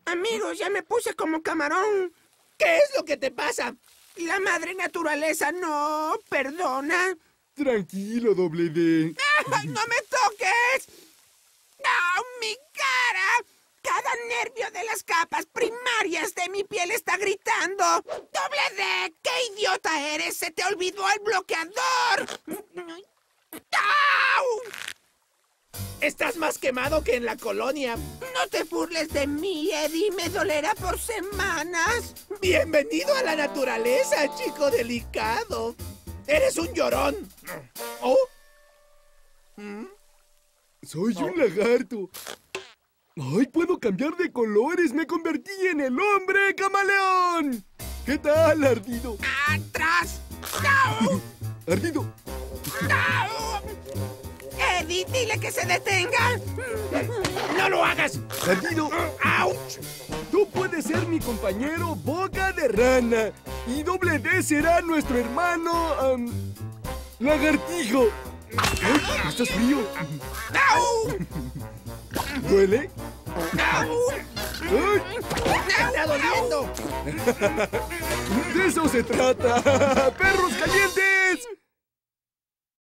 Amigos, ya me puse como camarón. ¿Qué es lo que te pasa? La madre naturaleza no perdona. Tranquilo, Doble D. ¡Ay, no me toques! ¡No, mi cara! Cada nervio de las capas primarias de mi piel está gritando. ¡Doble D! ¡Qué idiota eres! ¡Se te olvidó el bloqueador! ¡Au! Estás más quemado que en la colonia. No te burles de mí, Eddie. Me dolerá por semanas. Bienvenido a la naturaleza, chico delicado. Eres un llorón. ¿Oh? Soy un lagarto. ¡Ay, puedo cambiar de colores! ¡Me convertí en el hombre camaleón! ¿Qué tal, Ardido? ¡Atrás! ¡No! Ardido, ¡No! Eddie, dile que se detenga. ¡No lo hagas! Ardido. ¡Auch! Tú puedes ser mi compañero Boca de Rana. Y Doble D será nuestro hermano... Lagartijo. Ay, ¿estás frío? ¡Au! ¿Duele? ¡Au! ¡Ay! ¡Está doliendo! ¡De eso se trata! ¡Perros calientes!